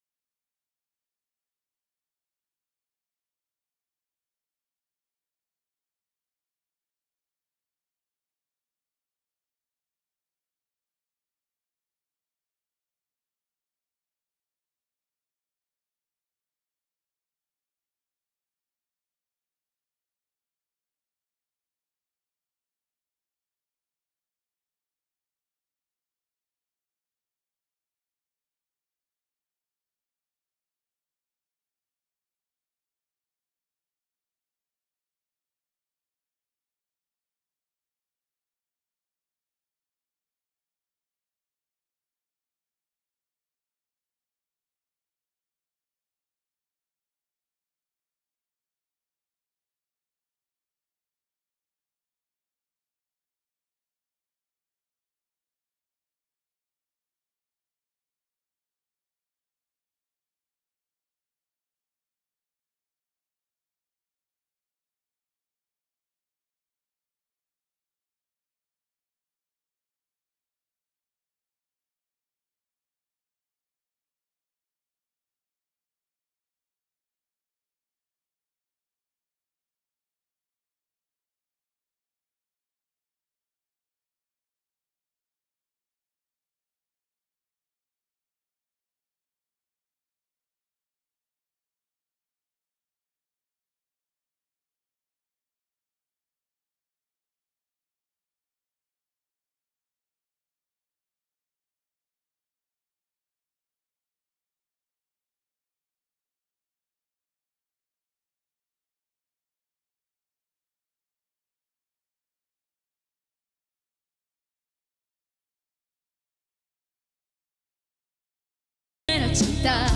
Città,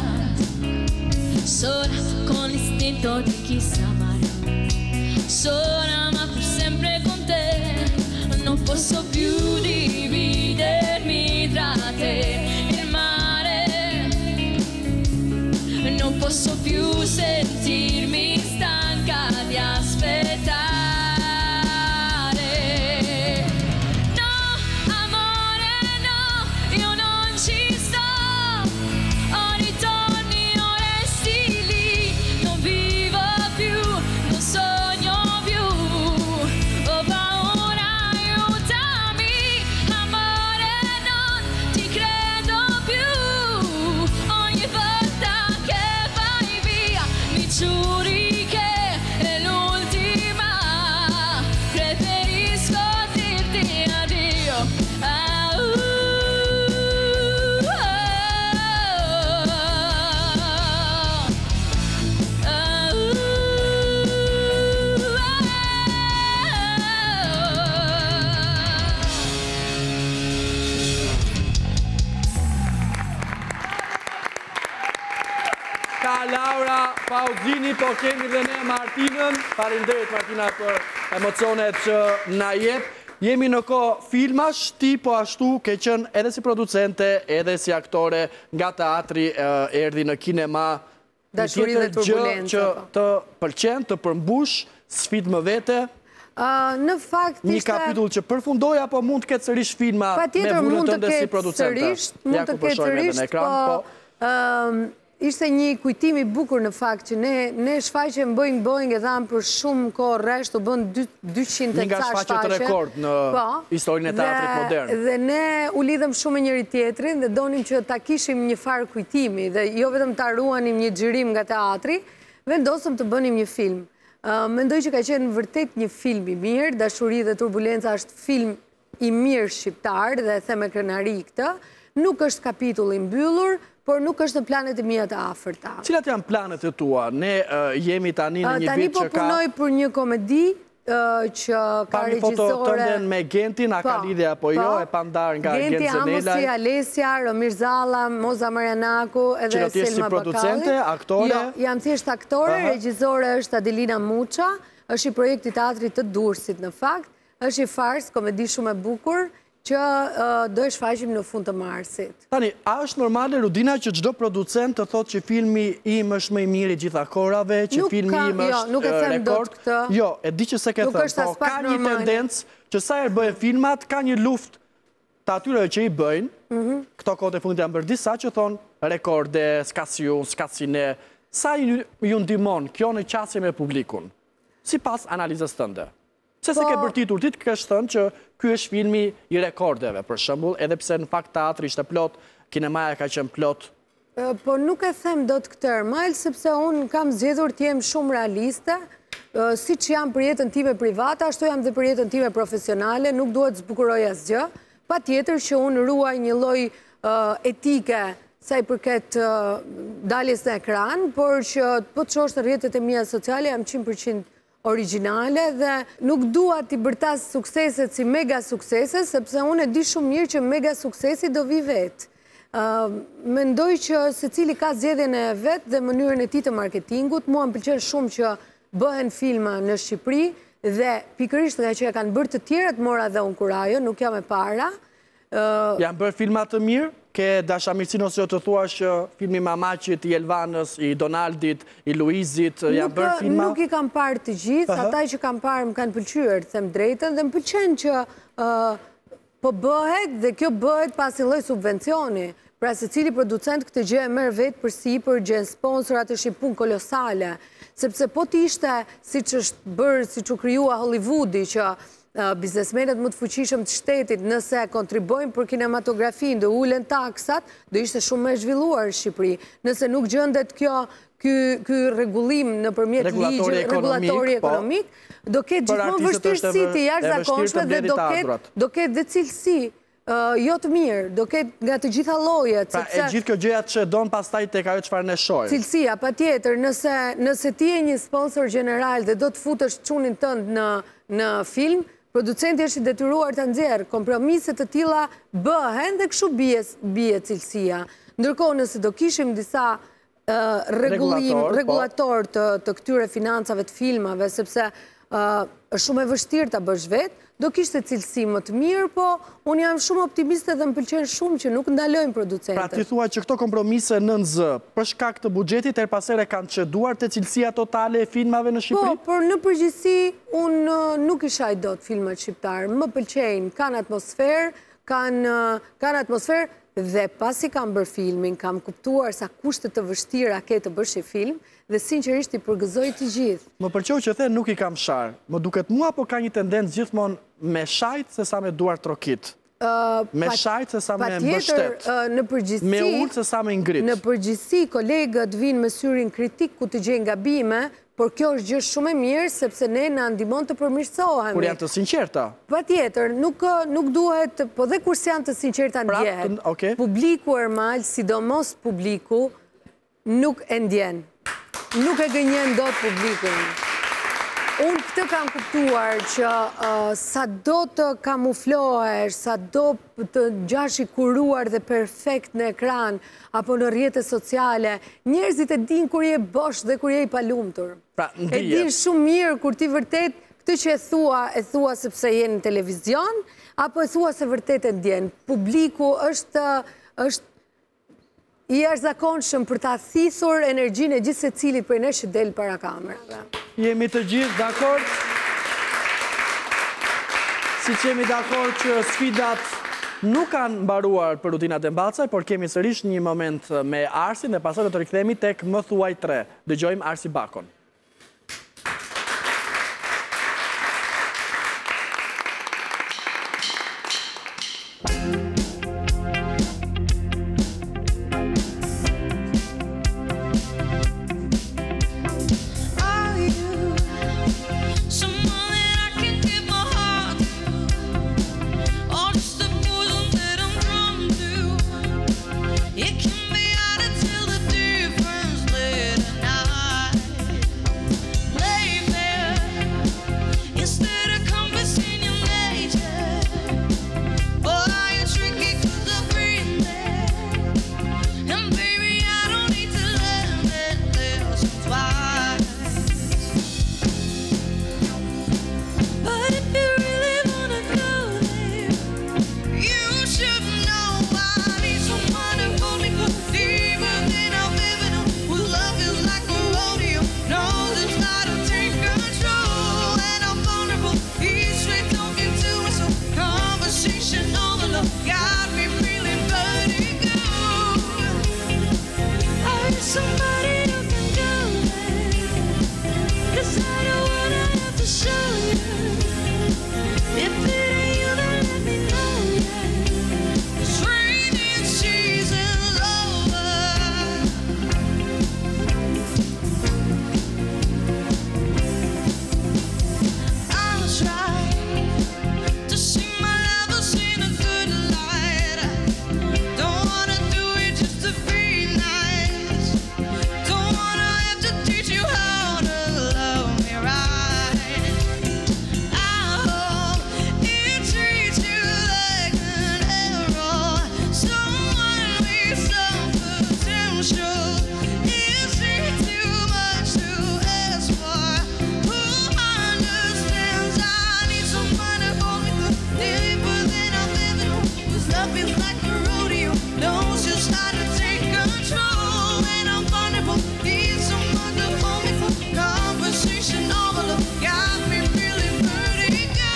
sola con l'istinto di chi sa amare, sola ma per sempre con te, non posso più dividermi tra te e il mare, non posso più sentirmi stanca di aspettare. Laura Pauzini, po kemi dhe ne Martinën. Faleminderit Martina për emocionet që na jep. Jemi në kohë filmash, ti po ashtu ke qenë edhe si producente, edhe si aktore nga teatri, erdhi në kinema. Dashuri dhe turbulenca. Që të pëlqen, të përmbush, sfidë më vete. Në fakt ishte... Një kapitull që përfundoj, apo mund të ketë sërish filma me vullën tënde si producente? Mund të ketë sërish, po... Ishte një kujtimi bukur në fakt që ne shfaqem Boeing e dhamë për shumë kohë rresht, u bën 200 një nga shfaqet rekord në historinë e teatrit modern. Dhe ne u lidhëm shumë me njëri tjetrin dhe donim që ta kishim një farë kujtimi dhe jo vetëm ta ruanim një xhirim nga teatri, vendosëm të bënim një film. Mendoj që ka qenë vërtet një film i mirë, Dashuri dhe Turbulenca është film i mirë shqiptar dhe them me krenari këtë, nuk është kapitull i mbyllur, por nuk është në planet e mia të afërta. Cilat janë planet e tua? Ne jemi tani në një Tani vit po që ka... punoj për një komedi që ka Pami foto regjisore... tënden me Gentin, a ka lidhje apo jo, e pandar nga Gent Genti, Amosi, Zenelaj. Alessia, Romir Zalla, Moza Marianaku edhe Që do t'jesh si Selma producente, Bakalli. aktore? Jo, jam thjesht aktore, regjisore është Adelina Muça, është i projekti teatrit të Durrësit në fakt, është i fars, komedi shumë e bukur, që do e shfaqim në fund të marsit. Tani, a është normale Rudina që çdo producent të thotë që filmi im është më i miri gjitha kohërave, që filmi im është nuk e them dot rekord? këtë. Jo, e di që se ke Nuk thënë, është po as pak ka një normale. tendencë që sa herë bëhen filmat, ka një luftë të atyre që i bëjnë, këto kohët e fundit janë bërë disa që thonë rekorde, s'ka si ju, s'ka si ne, sa ju ndihmon kjo në qasje me publikun, sipas analizës tënde? Pse se ke bërtitur ti të kesh thënë që ky është filmi i rekordeve, për shembull, edhe pse në fakt teatri ishte plot, kinemaja ka qenë plot. Po nuk e them dot këtë Ermal, sepse unë kam zgjedhur të jem shumë realiste, si që jam për jetën time private, ashtu jam dhe për jetën time profesionale, nuk duhet zbukuroj asgjë, pa tjetër që unë ruaj një lloj etike sa i përket daljes në ekran, por që po të shohësh në rrjetet e mia sociale jam 100% originale dhe nuk dua t'i bërtas sukseset si mega suksese, sepse unë e di shumë mirë që mega suksesi do vi vetë. Mendoj që secili ka zgjedhjen e vet dhe mënyrën e tij të marketingut. Mua më pëlqen shumë që bëhen filma në Shqipëri dhe pikërisht nga që e kanë bërë të tjerët mora dhe unë kurajo, nuk jam e para. Janë bërë filma të mirë? Ke dashamirësinë ose të thuash që filmi Mamaqit, i Elvanës, i Donaldit, i Luizit, janë bërë filma? Nuk i kam parë të gjithë, ata që kam parë më kanë pëlqyer, them drejtën, dhe më pëlqen që po bëhet dhe kjo bëhet pas një lloj subvencioni. Pra secili producent këtë gjë e merr vetë për sipër, gjen sponsorat, është një punë kolosale, sepse po të ishte siç është bërë, siç u krijua Hollywoodi që biznesmenët më të fuqishëm të shtetit nëse kontribojnë për kinematografin dhe ulen taksat, do ishte shumë më e zhvilluar në Shqipëri. Nëse nuk gjendet ky rregullim nëpërmjet ligjit regulatori ekonomik, do ketë gjithmonë vështirësi të jashtëzakonshme dhe do ketë dhe cilësi jo të mirë, do ketë nga të gjitha llojet. Pra e gjithë kjo gjëja që don pastaj tek ajo çfarë ne shohim. Cilësia, patjetër, nëse ti je një sponsor general dhe do të futesh çunin tënd në film, producenti është i detyruar të nxjerrë kompromise të tilla bëhen dhe kështu bie cilësia. Ndërkohë nëse do kishim disa regulator të këtyre financave të filmave, sepse është shumë e vështirë ta bësh vetë, do kishte cilësi më të mirë, po unë jam shumë optimiste dhe më pëlqen shumë që nuk ndalojnë producentët. Pra ti thua që këto kompromise në NZ, për shkak të buxhetit her pasere kanë çeduar te cilësia totale e filmave në Shqipëri? Po, por në përgjithësi unë nuk i shaj dot filmat shqiptar. Më pëlqejnë, kanë atmosferë dhe pasi kam bërë filmin, kam kuptuar sa kushte të vështira ke të bësh një film dhe sinqerisht i përgëzoj të gjithë. Më pëlqeu që the nuk i kam sharë. Më duket mua po ka një tendencë gjithmonë me shajt se sa me duar trokit. Me shajt se sa me mbështet. Me urt se sa me ngrit. Në përgjithësi, kolegët vinë me syrin kritik ku të gjejnë gabime, por kjo është gjë shumë e mirë, sepse ne na ndihmon të përmirësohemi. Kur janë të sinqerta. Patjetër, nuk duhet, po dhe kur janë të sinqerta ndjehet. Publiku Ermal, sidomos publiku, nuk e ndjen. Nuk e gënjen dot publikun. Unë këtë kam kuptuar që sa do të kamuflohesh, sa do të gjash i kuruar dhe perfekt në ekran, apo në rrjetet sociale, njerëzit e din kur je bosh dhe kur je i palumtur. E din shumë mirë kur ti vërtet këtë që e thua sepse je në televizion, apo e thua se vërtet e ndjen. Publiku është i jashtëzakonshëm për ta thithur energjinë e gjithë secilit prej nesh që del para kamerave. Jemi të gjithë dakord? Siç jemi dakord që sfidat nuk kanë mbaruar për Rudina Dembacaj, por kemi sërish një moment me Arsin dhe pastaj do të rikthehemi tek Më thuaj 3. Dëgjojmë Arsi Bakon. need somebody who can go there, 'cause I don't wanna have to show you. If it ain't you, then let me know, yeah. It's raining season's over. I'll try to see my lovers in a good light. Don't wanna do it just to be nice. Don't wanna have to teach you how to love me right. I hope it treats you like an arrow. Someone with some potential. Is it too much to ask for? Who understands? I need someone to hold me through deeper than I've ever known. 'Cause love is like a rodeo, knows just how to take control. When I'm vulnerable, need someone to hold me for conversation over love. Got me feeling vertigo.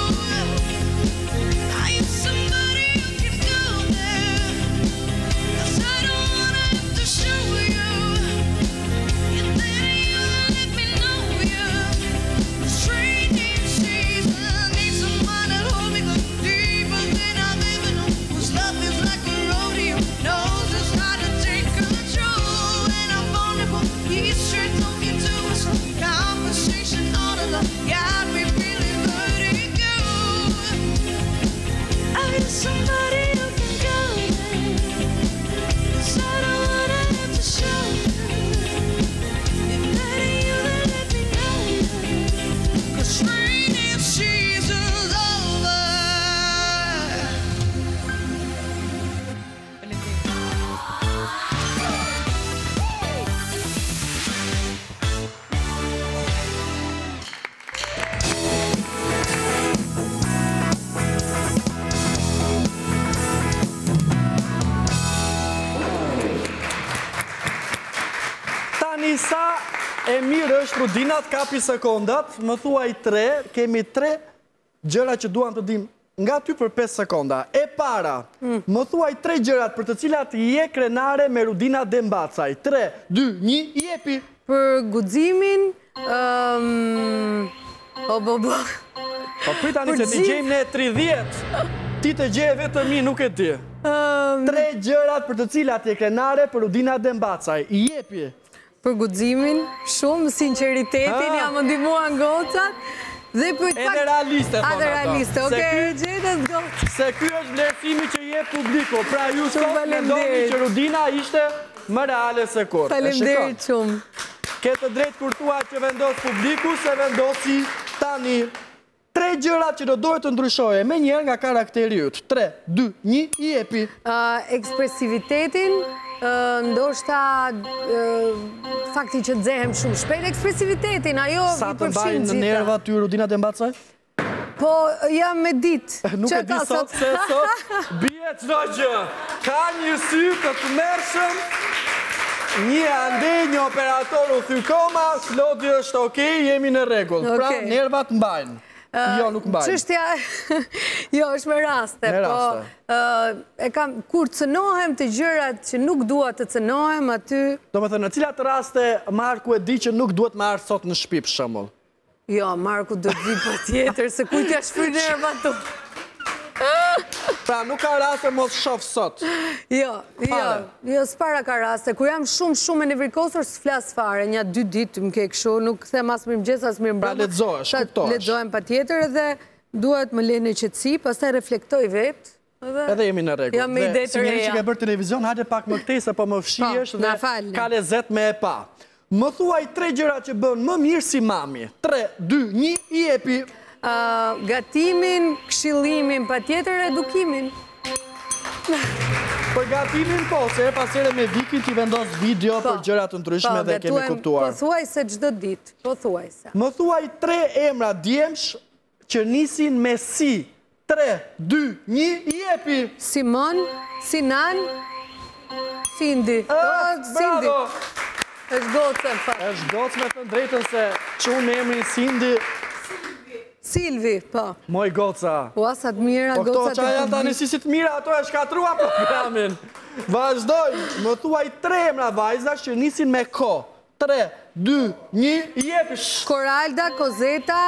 I need somebody who can go there, 'cause I don't wanna have to show you. If that ain't you, then let me know you. It's raining season, need someone to hold me close deeper than I've ever known. 'Cause love is like a rodeo, knows just how to take control. When I'm vulnerable, he's straight talking to us. Conversation on the love, got me feeling vertigo. I need somebody who can go there, 'cause I don't wanna have to show you. If that ain't you, then let me know, 'cause raining season's over. Tani sa e mirë është Rudina të kapi sekondat, më thuaj 3, kemi 3 gjëra që duam të dim nga ty për 5 sekonda. E para, më thuaj 3 gjërat për të cilat je krenare me Rudina Dembacaj. 3, 2, 1, jepi. Për guximin, bo. Po pritani se ti gjejmë ne 30, ti të gjeje vetëm mi, nuk e ti. 3 gjërat për të cilat je krenare për Rudina Dembacaj. Jepi. Për guximin, shumë sinqeritetin, jam ndihmuar gocat. Dhe për Edhe realiste, thonë ato. realiste, okej, gjetës gocat. Se ky është vlerësimi që jep publiku. Pra ju sot mendoni faleminderit. që Rudina ishte më reale se kur. Faleminderit shumë. Ke të drejtë kur thua që vendos publiku, se vendosi tani 3 gjërat që do dohet të ndryshoje me njerë nga karakteri yt. 3, 2, 1, jepi. Ekspresivitetin, ndoshta fakti që nxehem shumë shpejt, ekspresivitetin, ajo Sa i të përfshin mbajnë në gjitha. nerva ty Rudina Dembacaj? Po, jam me ditë. Nuk e di sot se sot bie çdo gjë. Ka një sy të tmerrshëm, një andej, një operator u thy koma, Lodi është okej, jemi në rregull. Pra Okej. nervat mbajnë. Jo, nuk mbajnë. Çështja, jo, është me raste. Me Po, kur cënohem të gjërat që nuk dua të cënohem, aty, Do me thënë, në cilat raste Marku e di që nuk duhet më ardhë sot në shtëpi për shembull? jo, Marku do të vi pa tjetër, se kujt ja shfry nervat tu. Pra nuk ka raste mos shoh sot. Jo, s'para ka raste. Kur jam shumë e nevrikosur, s'flas fare, një 2 ditë më ke kështu, nuk them as mirëmëngjes as mirëmbrëma. Pra lexohesh, kuptohesh. Lexohem patjetër edhe duhet më lënë qetësi, pastaj reflektoj vetë. Edhe jemi në rregull. Jam me ide të Si njëri që reja. ke bërë televizion, hajde pak më këtej se po më fshihesh na falni. ka lezet me e pa. Më thuaj 3 gjëra që bën më mirë si mami. 3, 2, 1, i jepi. Gatimin, këshillimin, patjetër edukimin. Për gatimin po, se e pasere me Vikin ti vendos video për gjëra të ndryshme dhe kemi kuptuar. Po thuaj se çdo ditë, po thuaj se. Më thuaj 3 emra djemsh që nisin me si. 3, 2, 1, i jepi. Simon, Sinan, Sindi. Sindi. Bravo! Është gocë, fakt. Është gocë me të drejtën se që unë emrin Sindi, Silvi, po. moj goca. Po asat mira, Po këto gocat qa janë tani si si të mira, ato e shkatrua programin. Vazhdoj, më thuaj 3 emra vajza që nisin me ko. 3, 2, 1, jepish. Koralda, Kozeta,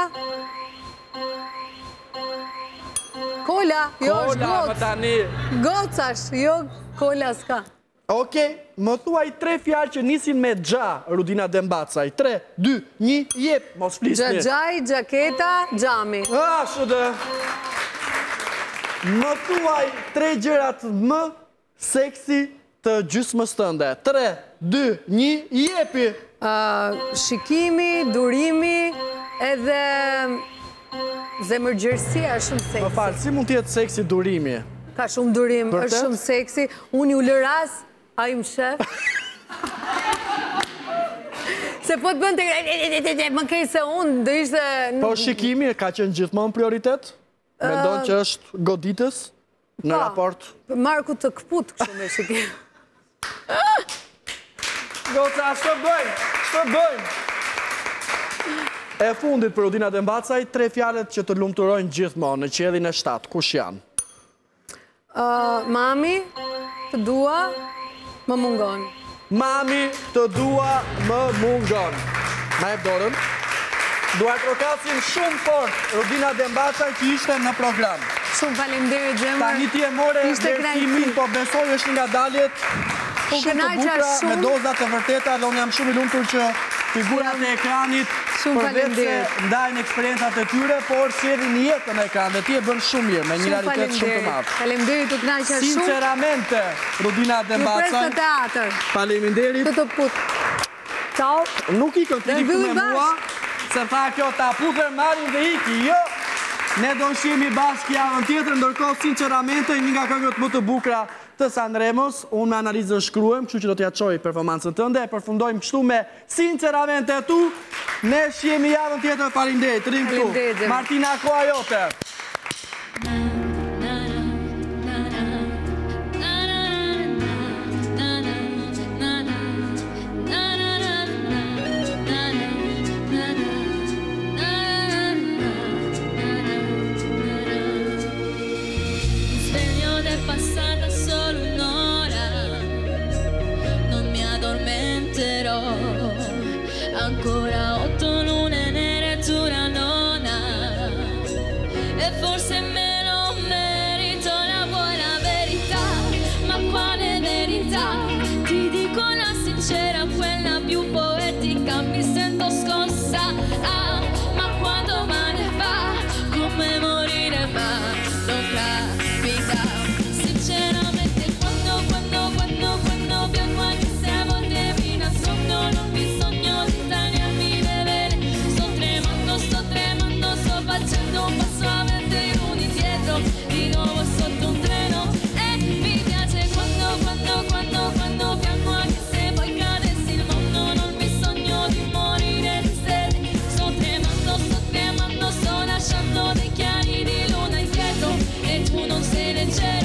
Kola, jo është Kola, më Goc. tani. Gocash, jo Kola s'ka. Okej, më thuaj 3 fjalë që nisin me gja, Rudina Dembacaj. 3, 2, 1, jep, mos flisni. Gjagjaj, Gjaketa, Gjami. Ashtë. Më thuaj 3 gjërat më seksi të gjysmës tënde. 3, 2, 1, jepi. Shikimi, durimi, edhe zemërgjërsia është shumë Më seksi. falë, si mund tjetë seksi durimi? Ka shumë durim, Vërtet? është shumë seksi. Unë ju lëras, a i më shef. Se po të bënd të më kej se unë, dhe ishte... Po shikimi ka qenë gjithmonë prioritet? Mendon që është goditës në raport? Marku të këput kështu me shikimi. Goca, shtë bëjmë, shtë bëjmë. E fundit për Rudina Dembacaj, 3 fjalët që të lumturojnë gjithmonë në qiellin e 7. Kush janë? Mami, të dua, më mungon. Mami, të dua, më mungon. Ma e dorën. Duart rokasin shumë fort Rudina Dembacaj që ishte në program. Shumë faleminderit Xhemër. Tani ti e more Ishte vlerësimin, kënaqësi. po besoj është nga daljet Po shumë të kënaqa bukura, me shumë. dozat të vërteta, dhe unë jam shumë i lumtur që figurat e ekranit Shumë përveç se faleminderit. ndajnë eksperiencat e tyre, por sjellin jetën e ekran dhe ti e bën shumë mirë, me një realitet shumë të madh. Faleminderit, u kënaqa shumë. Sinceramente, Rudina Ju pres Dembacaj, në teatr. faleminderit. Të put. Ciao. Nuk ikën Dhe kritikë mbyllim me mua, bashkë. se tha kjo ta putër marin dhe iki, jo. Ne do shihemi bashkë javën tjetër, ndërkohë sinceramente një nga këngët më të bukura të Sanremos, unë me analizën shkruem, kështu që do t'ja çoj performancën tënde, e përfundojmë kështu me sinceramente tu, ne shihemi javën tjetër, faleminderit, rrim Faleminderit, këtu. Xhemi. Martina, koha jote. Sveglio ed è passata solo un'ora, non mi addormenterò. Ancora 8 lune nere e tu una nonna, e forse me lo merito la buona verità. Ma quale verità? Ti dico la sincera, quella più poetica, mi sento scossa. Ah, ma quando male va, come morire, ma non capita. Sinceramente quando piango, anche se a volte mi nascondo, non bisogno di tagliarmi le vene. Sto tremando, sto facendo un passo avanti e uno indietro, di nuovo sotto un treno. E mi piace quando piango, anche se poi cadessi il mondo, non bisogno di morire di sete. Sto tremando, sto lasciando dei chiari di luna indietro, e tu non sei leggero.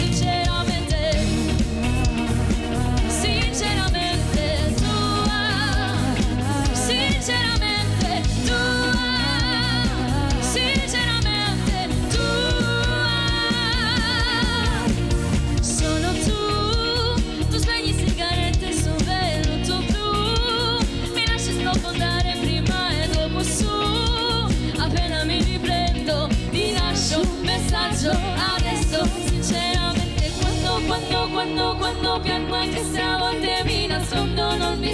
Solo tu spegni sigarette sul veluto blu, mi lasci sprofondare prima e dopo su. Appena mi riprendo ti lascio un messaggio adesso. Sinceramente quando piango, anche se a volte mi nascondo, non mi